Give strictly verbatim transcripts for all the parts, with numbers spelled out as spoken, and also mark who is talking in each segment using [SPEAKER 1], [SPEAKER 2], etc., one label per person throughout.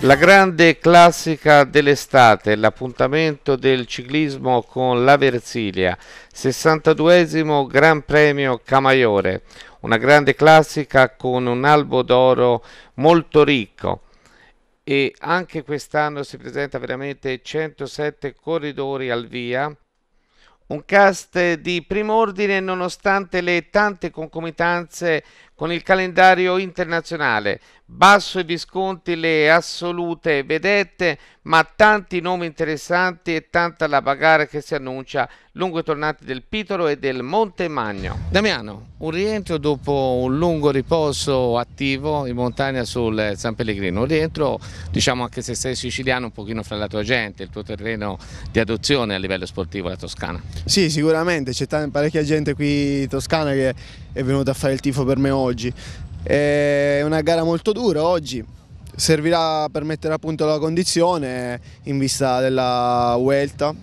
[SPEAKER 1] La grande classica dell'estate, l'appuntamento del ciclismo con la Versilia, sessantaduesimo Gran Premio Camaiore, una grande classica con un albo d'oro molto ricco e anche quest'anno si presenta veramente centosette corridori al via. Un cast di primo ordine nonostante le tante concomitanze con il calendario internazionale, basso i visconti, le assolute vedette, ma tanti nomi interessanti e tanta la bagarre che si annuncia lungo i tornanti del Pitolo e del Monte Magno. Damiano, un rientro dopo un lungo riposo attivo in montagna sul San Pellegrino, un rientro diciamo anche se sei siciliano un pochino fra la tua gente, il tuo terreno di adozione a livello sportivo, la Toscana.
[SPEAKER 2] Sì, sicuramente, c'è parecchia gente qui in Toscana che è venuta a fare il tifo per me oggi. È una gara molto dura oggi, servirà per mettere a punto la condizione in vista della Vuelta,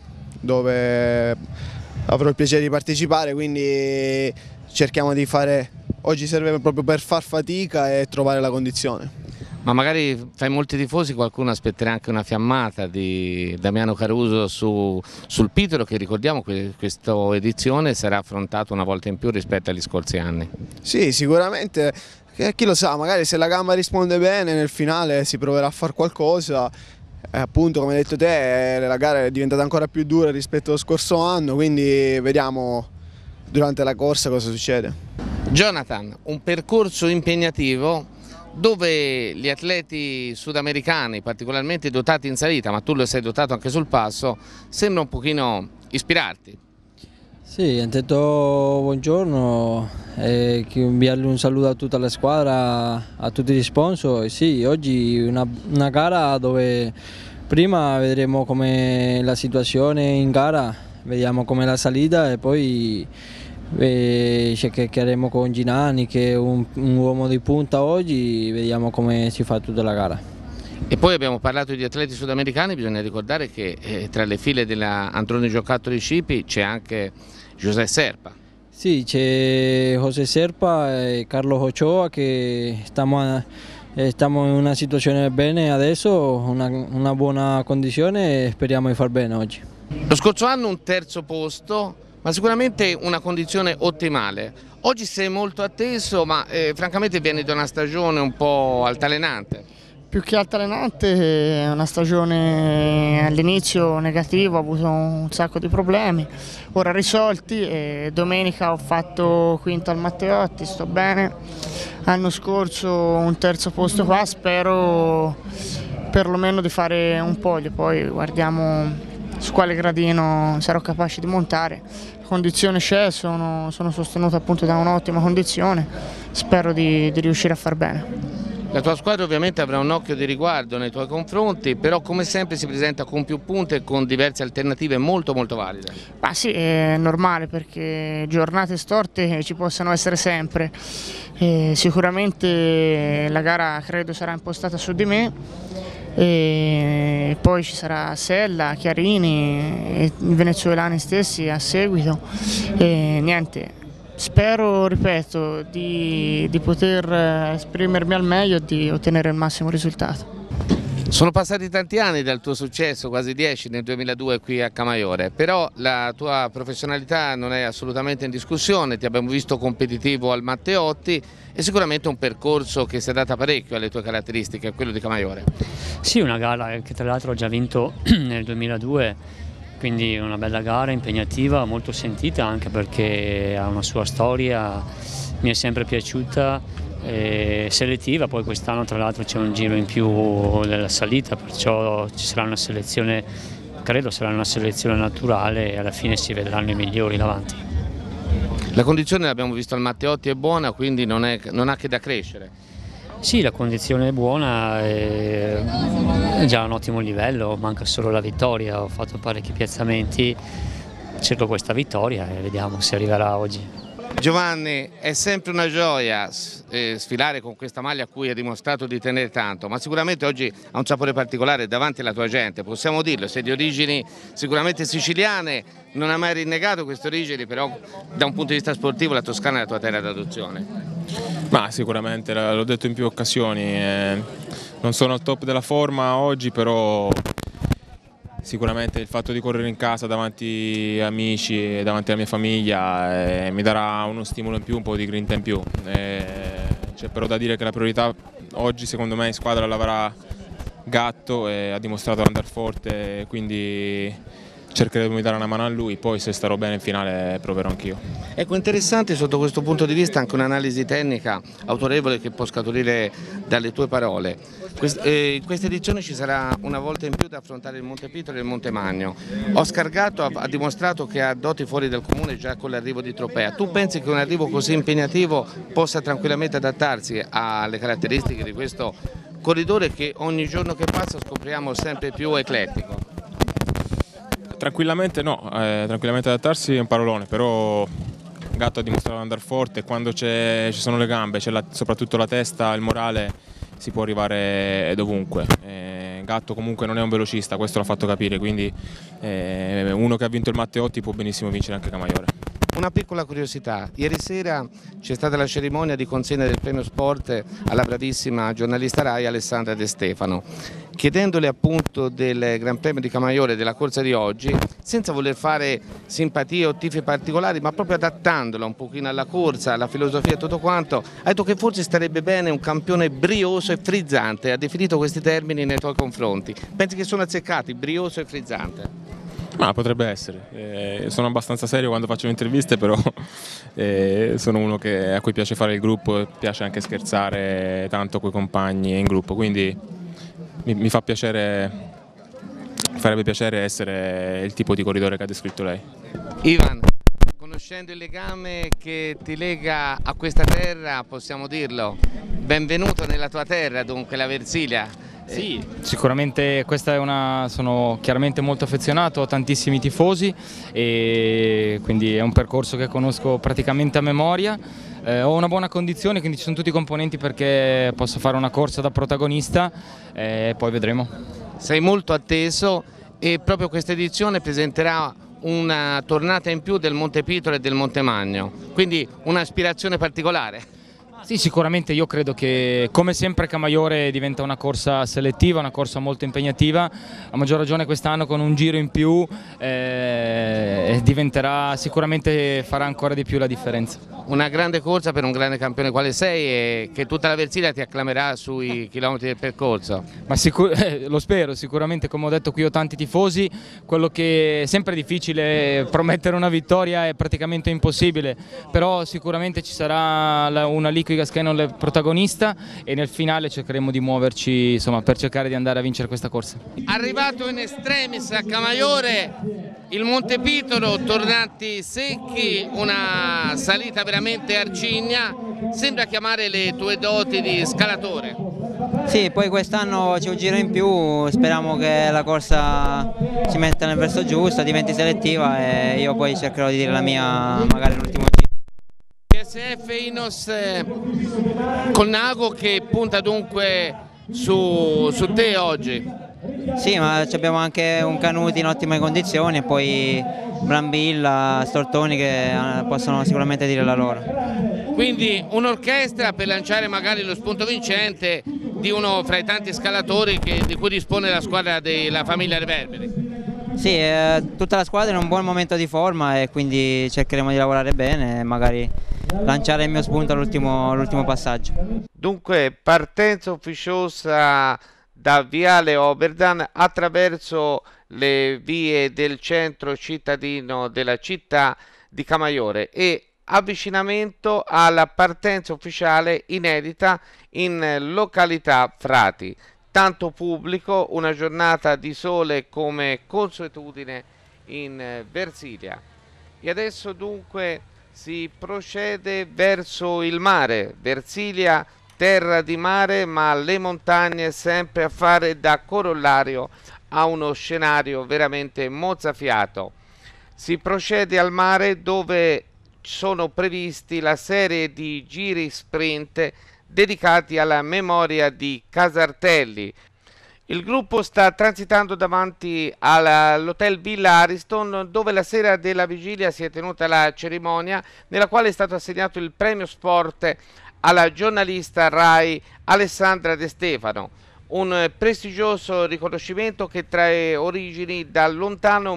[SPEAKER 2] dove avrò il piacere di partecipare, quindi cerchiamo di fare, oggi serve proprio per far fatica e trovare la condizione.
[SPEAKER 1] Ma magari tra i molti tifosi qualcuno aspetterà anche una fiammata di Damiano Caruso su, sul Pitolo, che ricordiamo che questa edizione sarà affrontata una volta in più rispetto agli scorsi anni.
[SPEAKER 2] Sì, sicuramente, chi lo sa, magari se la gamba risponde bene nel finale si proverà a fare qualcosa. E appunto, come hai detto te, la gara è diventata ancora più dura rispetto allo scorso anno, quindi vediamo durante la corsa cosa succede.
[SPEAKER 1] Jonathan, un percorso impegnativo dove gli atleti sudamericani, particolarmente dotati in salita, ma tu lo sei dotato anche sul passo, sembra un pochino ispirarti.
[SPEAKER 3] Sì, intanto buongiorno, e inviargli un saluto a tutta la squadra, a tutti gli sponsor. Sì, oggi una, una gara dove prima vedremo come la situazione in gara, vediamo come la salita e poi e chiacchiereremo con Ginani, che è un, un uomo di punta oggi, vediamo come si fa tutta la gara.
[SPEAKER 1] E poi abbiamo parlato di atleti sudamericani, bisogna ricordare che eh, tra le file dell'Androni Giocattoli Scipi c'è anche José Serpa.
[SPEAKER 3] Sì, c'è José Serpa e Carlos Ochoa che stiamo, stiamo in una situazione bene adesso, una, una buona condizione e speriamo di far bene oggi.
[SPEAKER 1] Lo scorso anno un terzo posto, ma sicuramente una condizione ottimale. Oggi sei molto atteso, ma eh, francamente vieni da una stagione un po' altalenante.
[SPEAKER 4] Più che altalenante, è una stagione all'inizio negativa, ho avuto un sacco di problemi, ora risolti e domenica ho fatto quinto al Matteotti, sto bene. L'anno scorso un terzo posto qua, spero perlomeno di fare un podio, poi guardiamo su quale gradino sarò capace di montare. La condizione c'è, sono, sono sostenuto appunto da un'ottima condizione, spero di, di riuscire a far bene.
[SPEAKER 1] La tua squadra ovviamente avrà un occhio di riguardo nei tuoi confronti, però come sempre si presenta con più punti e con diverse alternative molto molto valide.
[SPEAKER 4] Ma sì, è normale perché giornate storte ci possono essere sempre. E sicuramente la gara credo sarà impostata su di me. E poi ci sarà Sella, Chiarini e i venezuelani stessi a seguito e niente, spero, ripeto, di, di poter esprimermi al meglio e di ottenere il massimo risultato.
[SPEAKER 1] Sono passati tanti anni dal tuo successo, quasi dieci nel duemiladue qui a Camaiore, però la tua professionalità non è assolutamente in discussione, ti abbiamo visto competitivo al Matteotti e sicuramente un percorso che si adatta parecchio alle tue caratteristiche, quello di Camaiore.
[SPEAKER 5] Sì, una gara che tra l'altro ho già vinto nel duemiladue, quindi una bella gara impegnativa, molto sentita anche perché ha una sua storia, mi è sempre piaciuta. E selettiva, poi quest'anno tra l'altro c'è un giro in più della salita, perciò ci sarà una selezione, credo sarà una selezione naturale e alla fine si vedranno i migliori davanti.
[SPEAKER 1] La condizione, l'abbiamo visto al Matteotti, è buona, quindi non, è, non ha che da crescere.
[SPEAKER 5] Sì, la condizione è buona, è già a un ottimo livello, manca solo la vittoria, ho fatto parecchi piazzamenti, cerco questa vittoria e vediamo se arriverà oggi.
[SPEAKER 1] Giovanni, è sempre una gioia eh, sfilare con questa maglia a cui hai dimostrato di tenere tanto, ma sicuramente oggi ha un sapore particolare davanti alla tua gente, possiamo dirlo, sei di origini sicuramente siciliane, non hai mai rinnegato queste origini, però da un punto di vista sportivo la Toscana è la tua terra d'adozione.
[SPEAKER 6] Ma sicuramente, l'ho detto in più occasioni, eh, non sono al top della forma oggi, però sicuramente il fatto di correre in casa davanti a amici e davanti alla mia famiglia eh, mi darà uno stimolo in più, un po' di grinta in più. Eh, c'è però da dire che la priorità oggi secondo me in squadra l'avrà Gatto e ha dimostrato di andare forte, quindi cercheremo di dare una mano a lui, poi se starò bene in finale proverò anch'io.
[SPEAKER 1] Ecco, interessante sotto questo punto di vista anche un'analisi tecnica autorevole che può scaturire dalle tue parole. Quest eh, in questa edizione ci sarà una volta in più da affrontare il Montepitolo e il Montemagno. Oscar Gatto ha, ha dimostrato che ha doti fuori dal comune già con l'arrivo di Tropea. Tu pensi che un arrivo così impegnativo possa tranquillamente adattarsi alle caratteristiche di questo corridore che ogni giorno che passa scopriamo sempre più eclettico?
[SPEAKER 6] Tranquillamente no, eh, tranquillamente adattarsi è un parolone, però Gatto ha dimostrato di andare forte, quando ci sono le gambe, c'è soprattutto la testa, il morale, si può arrivare dovunque. Eh, Gatto comunque non è un velocista, questo l'ha fatto capire, quindi eh, uno che ha vinto il Matteotti può benissimo vincere anche Camaiore.
[SPEAKER 1] Una piccola curiosità, ieri sera c'è stata la cerimonia di consegna del premio sport alla bravissima giornalista Rai Alessandra De Stefano, chiedendole appunto del Gran Premio di Camaiore della corsa di oggi, senza voler fare simpatie o tifi particolari, ma proprio adattandola un pochino alla corsa, alla filosofia e tutto quanto, ha detto che forse starebbe bene un campione brioso e frizzante, ha definito questi termini nei tuoi confronti. Pensi che sono azzeccati, brioso e frizzante?
[SPEAKER 6] Ma potrebbe essere, eh, sono abbastanza serio quando faccio le interviste, però eh, sono uno che, a cui piace fare il gruppo e piace anche scherzare tanto con i compagni e in gruppo, quindi mi, mi fa piacere, mi farebbe piacere essere il tipo di corridore che ha descritto lei.
[SPEAKER 1] Ivan, conoscendo il legame che ti lega a questa terra, possiamo dirlo, benvenuto nella tua terra, dunque la Versilia.
[SPEAKER 7] Sì, sicuramente questa è una, sono chiaramente molto affezionato, ho tantissimi tifosi e quindi è un percorso che conosco praticamente a memoria. Eh, ho una buona condizione, quindi ci sono tutti i componenti perché posso fare una corsa da protagonista e poi vedremo.
[SPEAKER 1] Sei molto atteso e proprio questa edizione presenterà una tornata in più del Montepitolo e del Montemagno, quindi un'aspirazione particolare.
[SPEAKER 7] Sì, sicuramente io credo che come sempre Camaiore diventa una corsa selettiva, una corsa molto impegnativa, a maggior ragione quest'anno con un giro in più eh, diventerà, sicuramente farà ancora di più la differenza.
[SPEAKER 1] Una grande corsa per un grande campione quale sei e che tutta la Versilia ti acclamerà sui chilometri del percorso.
[SPEAKER 7] Ma sicur eh, lo spero, sicuramente, come ho detto qui ho tanti tifosi, quello che è sempre difficile, promettere una vittoria è praticamente impossibile, però sicuramente ci sarà la, una liquidazione Gasquet è protagonista e nel finale cercheremo di muoverci, insomma, per cercare di andare a vincere questa corsa.
[SPEAKER 1] Arrivato in extremis a Camaiore, il Montepitolo, tornanti secchi, una salita veramente arcigna, sembra chiamare le tue doti di scalatore.
[SPEAKER 8] Sì, poi quest'anno c'è un giro in più, speriamo che la corsa si metta nel verso giusto, diventi selettiva e io poi cercherò di dire la mia magari l'ultimo giro.
[SPEAKER 1] P S F Ineos eh, Colnago che punta dunque su, su te oggi.
[SPEAKER 8] Sì, ma abbiamo anche un Canuti in ottime condizioni e poi Brambilla, Stortoni che possono sicuramente dire la loro.
[SPEAKER 1] Quindi un'orchestra per lanciare magari lo spunto vincente di uno fra i tanti scalatori che, di cui dispone la squadra della famiglia Reverberi.
[SPEAKER 8] Sì, eh, tutta la squadra è in un buon momento di forma e quindi cercheremo di lavorare bene e magari lanciare il mio spunto all'ultimo passaggio.
[SPEAKER 1] Dunque partenza ufficiosa da Viale Oberdan attraverso le vie del centro cittadino della città di Camaiore e avvicinamento alla partenza ufficiale inedita in località Frati. Tanto pubblico, una giornata di sole come consuetudine in Versilia. E adesso dunque si procede verso il mare, Versilia terra di mare, ma le montagne sempre a fare da corollario a uno scenario veramente mozzafiato. Si procede al mare dove sono previsti la serie di giri sprint dedicati alla memoria di Casartelli. Il gruppo sta transitando davanti all'hotel Villa Ariston, dove la sera della vigilia si è tenuta la cerimonia nella quale è stato assegnato il premio sport alla giornalista Rai Alessandra De Stefano. un prestigioso riconoscimento che trae origini dal lontano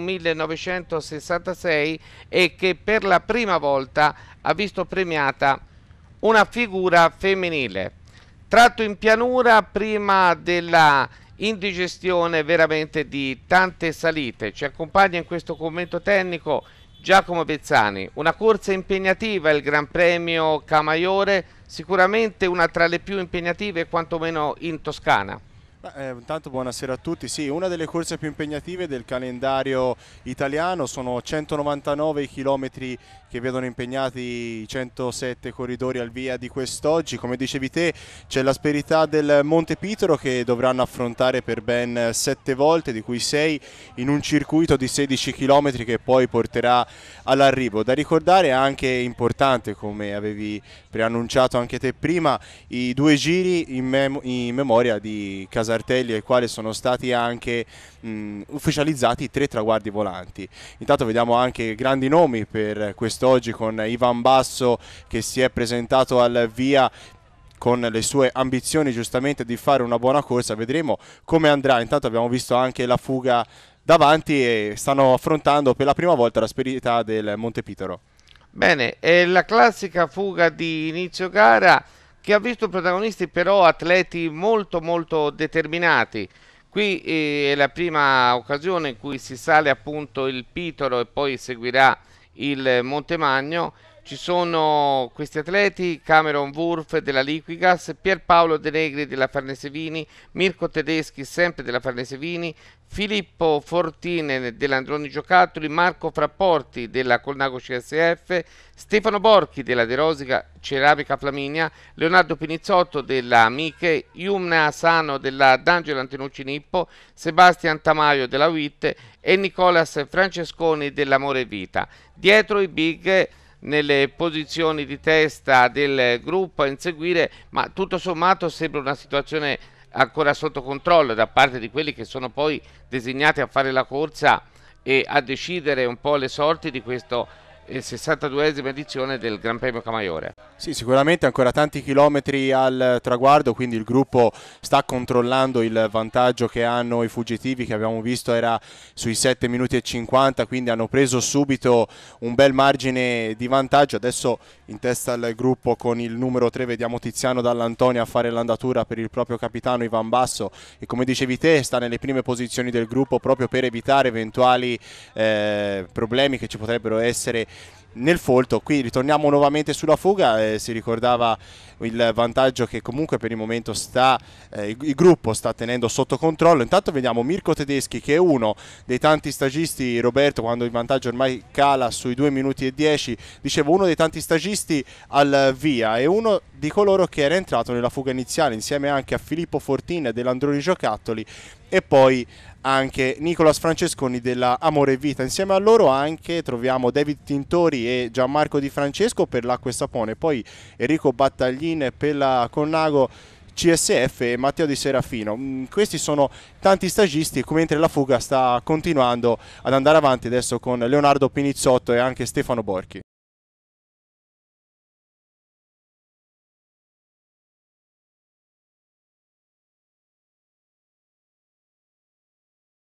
[SPEAKER 1] millenovecentosessantasei e che per la prima volta ha visto premiata una figura femminile. Tratto in pianura prima della indigestione veramente di tante salite. Ci accompagna in questo commento tecnico Giacomo Bezzani. Una corsa impegnativa, il Gran Premio Camaiore, sicuramente una tra le più impegnative quantomeno in Toscana.
[SPEAKER 9] Eh, intanto buonasera a tutti. Sì, una delle corse più impegnative del calendario italiano, sono centonovantanove i chilometri che vedono impegnati i centosette corridori al via di quest'oggi. Come dicevi te, c'è l'asperità del Monte Pitoro che dovranno affrontare per ben sette volte, di cui sei in un circuito di sedici chilometri che poi porterà all'arrivo. Da ricordare anche importante, come avevi preannunciato anche te prima, i due giri in, mem in memoria di Casartelli, ai quali sono stati anche mh, ufficializzati tre traguardi volanti. Intanto vediamo anche grandi nomi per quest'oggi, con Ivan Basso che si è presentato al via con le sue ambizioni giustamente di fare una buona corsa. Vedremo come andrà. Intanto abbiamo visto anche la fuga davanti e stanno affrontando per la prima volta l'asperità del Monte Pitoro. Bene, è la classica fuga di inizio gara che ha visto protagonisti però atleti molto molto determinati. Qui eh, è la prima occasione in cui si sale appunto il Pitoro e poi seguirà il Montemagno. Ci sono questi atleti: Cameron Wurf della Liquigas, Pierpaolo De Negri della Farnese Vini, Mirko Tedeschi sempre della Farnese Vini, Filippo Fortine dell'Androni Giocattoli, Marco Frapporti della Colnago C S F, Stefano Borchi della De Rosica Ceramica Flaminia, Leonardo Pinizzotto della Miche, Yumna Asano della D'Angelo Antenucci Nippo, Sebastian Tamaio della U I T e Nicolas Francesconi dell'Amore Vita. Dietro i big nelle posizioni di testa del gruppo a inseguire, ma tutto sommato sembra una situazione ancora sotto controllo da parte di quelli che sono poi designati a fare la corsa e a decidere un po' le sorti di questo eh, sessantaduesima edizione del Gran Premio Camaiore. Sì, sicuramente ancora tanti chilometri al traguardo, quindi il gruppo sta controllando il vantaggio che hanno i fuggitivi, che abbiamo visto era sui sette minuti e cinquanta, quindi hanno preso subito un bel margine di vantaggio. Adesso in testa al gruppo con il numero tre vediamo Tiziano Dall'Antonia a fare l'andatura per il proprio capitano Ivan Basso, e come dicevi te sta nelle prime posizioni del gruppo proprio per evitare eventuali eh, problemi che ci potrebbero essere nel folto. Qui ritorniamo nuovamente sulla fuga, eh, si ricordava il vantaggio che comunque per il momento sta eh, il, il gruppo sta tenendo sotto controllo. Intanto vediamo Mirko Tedeschi, che è uno dei tanti stagisti, Roberto, quando il vantaggio ormai cala sui due minuti e dieci, dicevo uno dei tanti stagisti al via, e uno di coloro che era entrato nella fuga iniziale insieme anche a Filippo Fortin dell'Androni Giocattoli e poi anche Nicolas Francesconi della Amore Vita. Insieme a loro anche troviamo David Tintori e Gianmarco Di Francesco per l'Acqua e Sapone, poi Enrico Battaglin per la Colnago C S F e Matteo Di Serafino. Questi sono tanti stagisti, mentre la fuga sta continuando ad andare avanti adesso con Leonardo Pinizzotto e anche Stefano Borchi.